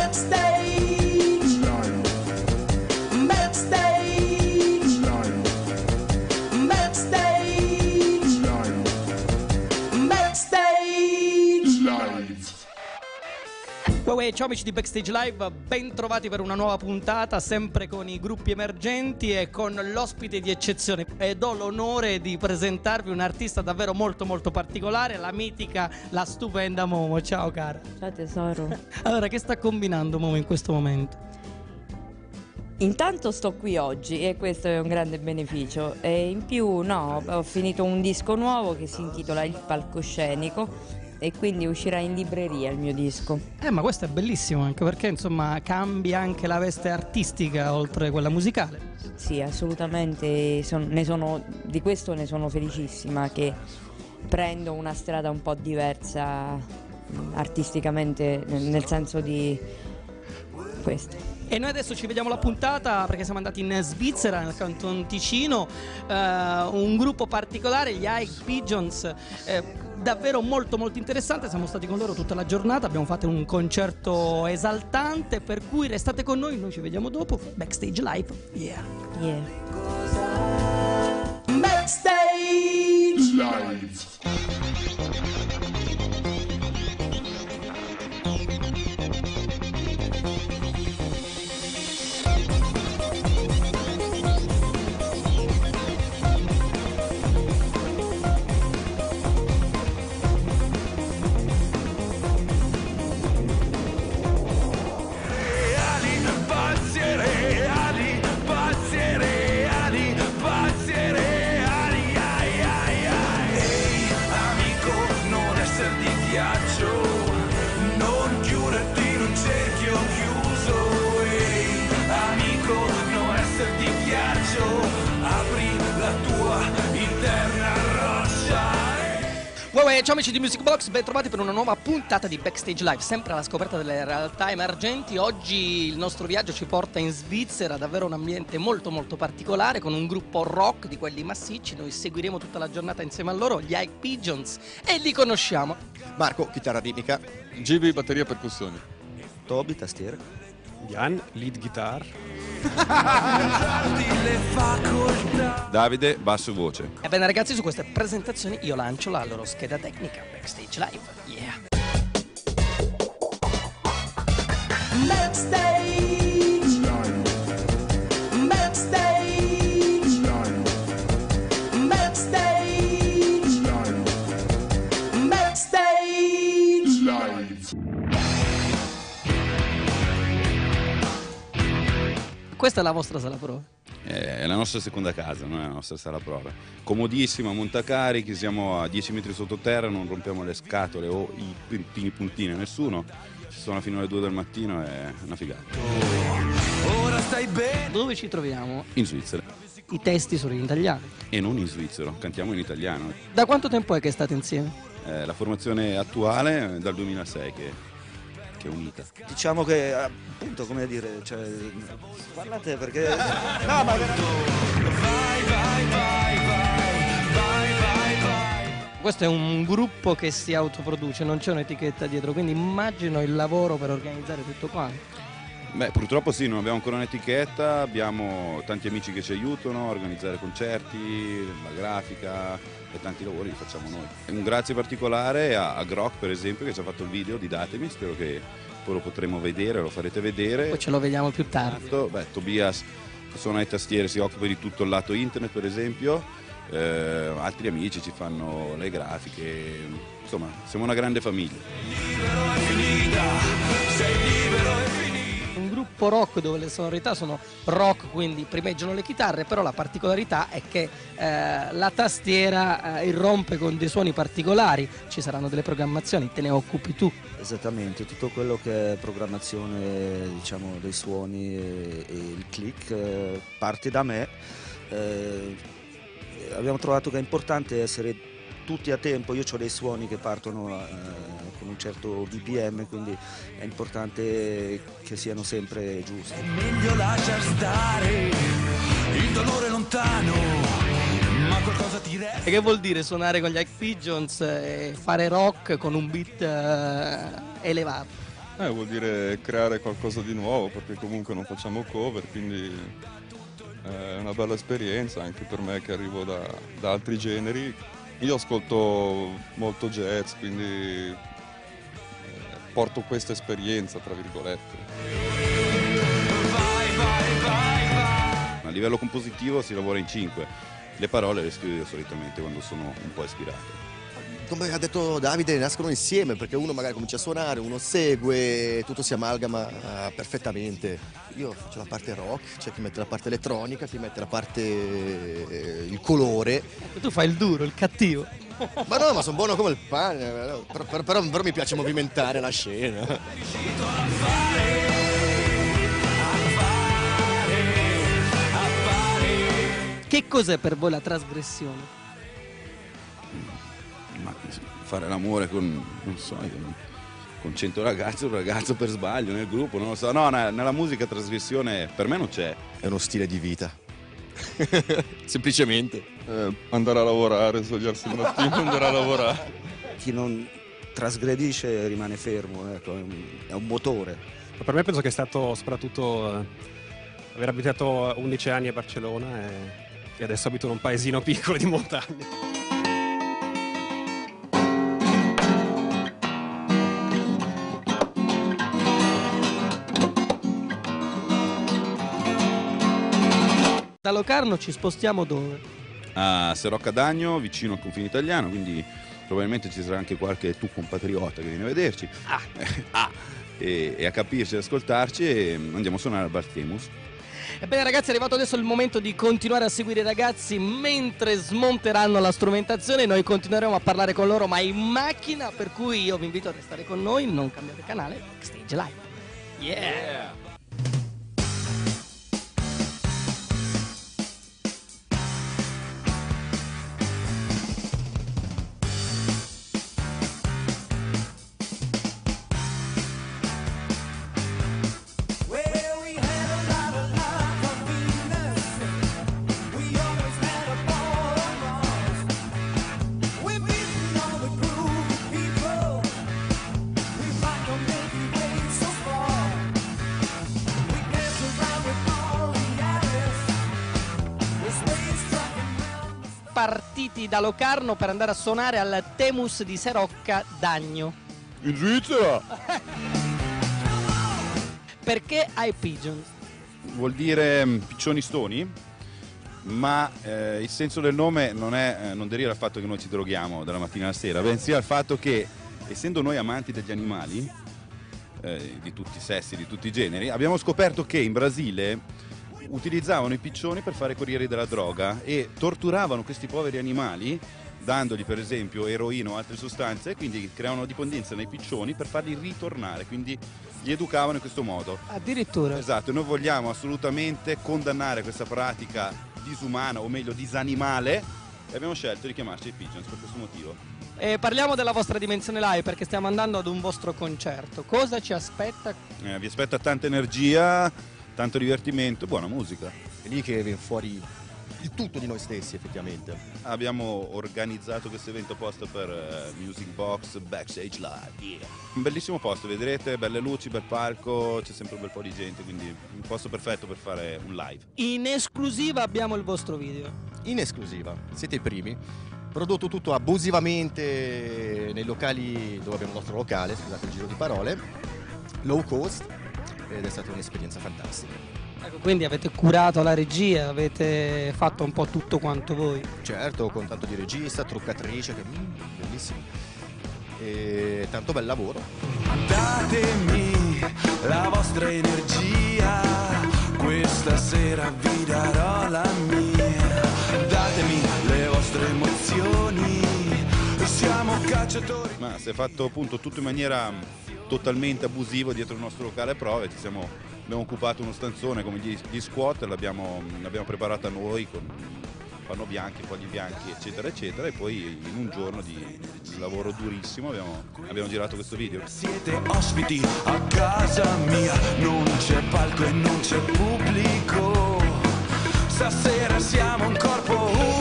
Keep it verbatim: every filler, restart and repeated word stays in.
Backstage Live. Backstage Live. Backstage Live. Backstage Live. Uè, ciao amici di Backstage Live, ben trovati per una nuova puntata, sempre con i gruppi emergenti e con l'ospite di eccezione. Ed ho l'onore di presentarvi un artista davvero molto molto particolare, la mitica, la stupenda Momo. Ciao cara. Ciao tesoro. Allora, che sta combinando Momo in questo momento? Intanto sto qui oggi e questo è un grande beneficio. E in più, no, ho finito un disco nuovo che si intitola Il Palcoscenico e quindi uscirà in libreria il mio disco. Eh, ma questo è bellissimo anche perché insomma cambia anche la veste artistica oltre quella musicale. Sì, assolutamente, son- ne sono, di questo ne sono felicissima, che prendo una strada un po' diversa mh, artisticamente, nel nel senso di questo. E noi adesso ci vediamo la puntata perché siamo andati in Svizzera, nel Canton Ticino, eh, un gruppo particolare, gli High Pigeons, eh, davvero molto molto interessante, siamo stati con loro tutta la giornata, abbiamo fatto un concerto esaltante, per cui restate con noi, noi ci vediamo dopo, Backstage Live, yeah! Yeah. Backstage Live. Uè, ciao amici di Music Box, ben trovati per una nuova puntata di Backstage Live, sempre alla scoperta delle realtà emergenti. Oggi il nostro viaggio ci porta in Svizzera, davvero un ambiente molto molto particolare, con un gruppo rock di quelli massicci. Noi seguiremo tutta la giornata insieme a loro, gli High Pigeons, e li conosciamo. Marco, chitarra ritmica. G B, batteria e percussioni. Toby, tastiere. Jan, lead guitar. Davide, basso voce. Ebbene ragazzi, su queste presentazioni io lancio la loro scheda tecnica Backstage Live, yeah! Backstage Live. Backstage Live. Backstage Live. Backstage Live. Questa è la vostra sala prova. È la nostra seconda casa, non è la nostra sala prova. Comodissima, montacarichi, siamo a dieci metri sottoterra, non rompiamo le scatole o i puntini puntini a nessuno. Ci sono fino alle due del mattino, è una figata. Dove ci troviamo? In Svizzera. I testi sono in italiano. E non in svizzero, cantiamo in italiano. Da quanto tempo è che state insieme? Eh, la formazione attuale è dal duemilasei che, che è unita. Diciamo che appunto, come dire, cioè, parlate perché no, ma Questo è un gruppo che si autoproduce, non c'è un'etichetta dietro, quindi immagino il lavoro per organizzare tutto quanto. Beh, purtroppo sì, non abbiamo ancora un'etichetta, abbiamo tanti amici che ci aiutano a organizzare concerti, la grafica e tanti lavori li facciamo noi. Un grazie particolare a, a Grok, per esempio, che ci ha fatto il video di Datemi, spero che poi lo potremo vedere, lo farete vedere. Poi ce lo vediamo più tardi. Beh, Tobias suona le tastiere, si occupa di tutto il lato internet, per esempio, eh, altri amici ci fanno le grafiche, insomma siamo una grande famiglia. Un gruppo rock dove le sonorità sono rock, quindi primeggiano le chitarre, però la particolarità è che eh, la tastiera eh, irrompe con dei suoni particolari, ci saranno delle programmazioni, te ne occupi tu. esattamente, tutto quello che è programmazione, diciamo, dei suoni e, e il click eh, parte da me. Eh, abbiamo trovato che è importante essere tutti a tempo, io ho dei suoni che partono eh, con un certo B P M, quindi è importante che siano sempre giusti. È meglio lasciar stare il dolore lontano, ma qualcosa ti resta. E che vuol dire suonare con gli High Pigeons e fare rock con un beat eh, elevato? Eh, vuol dire creare qualcosa di nuovo, perché comunque non facciamo cover, quindi è una bella esperienza anche per me che arrivo da, da altri generi. Io ascolto molto jazz, quindi eh, porto questa esperienza, tra virgolette. A livello compositivo si lavora in cinque, le parole le scrivo io solitamente quando sono un po' ispirato. Come ha detto Davide, nascono insieme perché uno magari comincia a suonare, uno segue, tutto si amalgama uh, perfettamente. Io faccio la parte rock, c'è chi mette la parte elettronica, chi mette la parte eh, il colore. Tu fai il duro, il cattivo. Ma no, ma sono buono come il pane, però, però, però, però mi piace movimentare la scena. Che cos'è per voi la trasgressione? Ma fare l'amore con, non so, con cento ragazzi, un ragazzo per sbaglio nel gruppo, non lo so. No, nella musica trasgressione per me non c'è. È uno stile di vita. Semplicemente. Eh, andare a lavorare, svegliarsi il mattino e andare a lavorare. Chi non trasgredisce rimane fermo, ecco, è, un, è un motore. Ma per me penso che è stato soprattutto eh, aver abitato undici anni a Barcellona e, e adesso abito in un paesino piccolo di montagna. Da Locarno ci spostiamo dove? A Serocca d'Agno, vicino al confine italiano, quindi probabilmente ci sarà anche qualche tuo compatriota che viene a vederci. Ah. ah. E, e a capirci, ad ascoltarci, e andiamo a suonare al Bar Themus. Ebbene ragazzi, è arrivato adesso il momento di continuare a seguire i ragazzi mentre smonteranno la strumentazione. Noi continueremo a parlare con loro ma in macchina, per cui io vi invito a restare con noi, non cambiate canale, Backstage Live. Yeah! yeah. Partiti da Locarno per andare a suonare al Themus di Serocca d'Agno. In Svizzera! Perché ai Pigeons? Vuol dire piccioni stoni, ma eh, il senso del nome non, è, eh, non deriva dal fatto che noi ci droghiamo dalla mattina alla sera, bensì dal fatto che, essendo noi amanti degli animali, eh, di tutti i sessi, di tutti i generi, abbiamo scoperto che in Brasile utilizzavano i piccioni per fare corrieri della droga e torturavano questi poveri animali dandogli per esempio eroina o altre sostanze, quindi creavano dipendenza nei piccioni per farli ritornare, quindi li educavano in questo modo. Addirittura? Esatto, e noi vogliamo assolutamente condannare questa pratica disumana, o meglio disanimale, e abbiamo scelto di chiamarci i Pigeons per questo motivo. E parliamo della vostra dimensione live perché stiamo andando ad un vostro concerto. Cosa ci aspetta? Eh, vi aspetta tanta energia, tanto divertimento, buona musica. È lì che viene fuori il tutto di noi stessi effettivamente. Abbiamo organizzato questo evento apposta per uh, Music Box Backstage Live. Yeah. Un bellissimo posto, vedrete, belle luci, bel palco, c'è sempre un bel po' di gente, quindi un posto perfetto per fare un live. In esclusiva abbiamo il vostro video. In esclusiva, siete i primi. Prodotto tutto abusivamente nei locali dove abbiamo il nostro locale, scusate il giro di parole, low cost, ed è stata un'esperienza fantastica. Ecco, quindi avete curato la regia, avete fatto un po' tutto quanto voi. Certo, con tanto di regista, truccatrice, che mm, bellissimo. E tanto bel lavoro. Datemi la vostra energia, questa sera vi darò la mia. Datemi le vostre emozioni, siamo cacciatori. Ma si è fatto appunto tutto in maniera totalmente abusivo dietro il nostro locale prove, ci siamo, abbiamo occupato uno stanzone come gli, gli squat, l'abbiamo, l'abbiamo preparata noi con panno bianchi, fogli bianchi eccetera eccetera, e poi in un giorno di, di lavoro durissimo abbiamo, abbiamo girato questo video. Siete ospiti a casa mia, non c'è palco e non c'è pubblico, stasera siamo un corpo